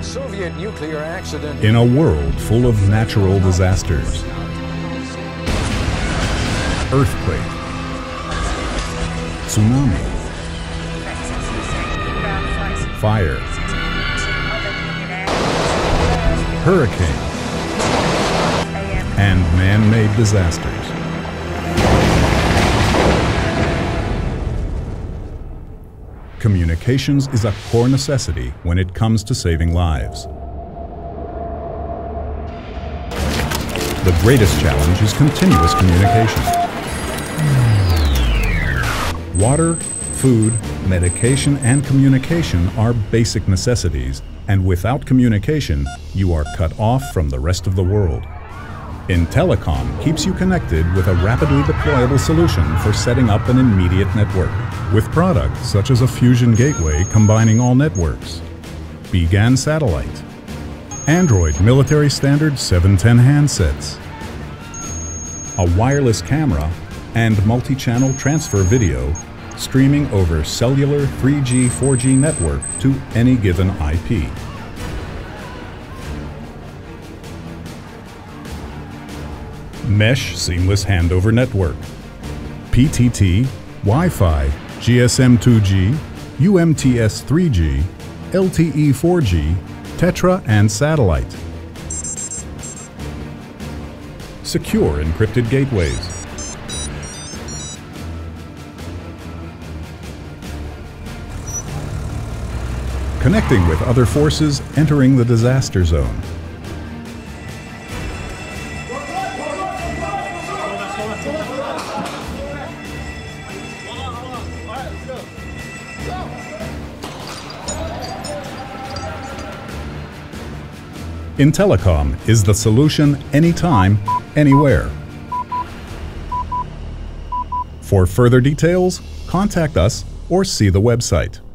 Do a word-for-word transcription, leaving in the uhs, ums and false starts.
a Soviet nuclear accident. In a world full of natural disasters, earthquake, tsunami, fire, hurricane, and man-made disasters. Communications is a core necessity when it comes to saving lives. The greatest challenge is continuous communication. Water, food, medication, and communication are basic necessities, and without communication, you are cut off from the rest of the world. Intellicom keeps you connected with a rapidly deployable solution for setting up an immediate network, with products such as a Fusion Gateway combining all networks, B GAN satellite, Android military standard seven ten handsets, a wireless camera, and multi-channel transfer video streaming over cellular three G four G network to any given I P. Mesh Seamless Handover Network, P T T, Wi-Fi, G S M two G, U M T S three G, L T E four G, Tetra and satellite. Secure encrypted gateways. Connecting with other forces entering the disaster zone. Intellicom is the solution anytime, anywhere. For further details, contact us or see the website.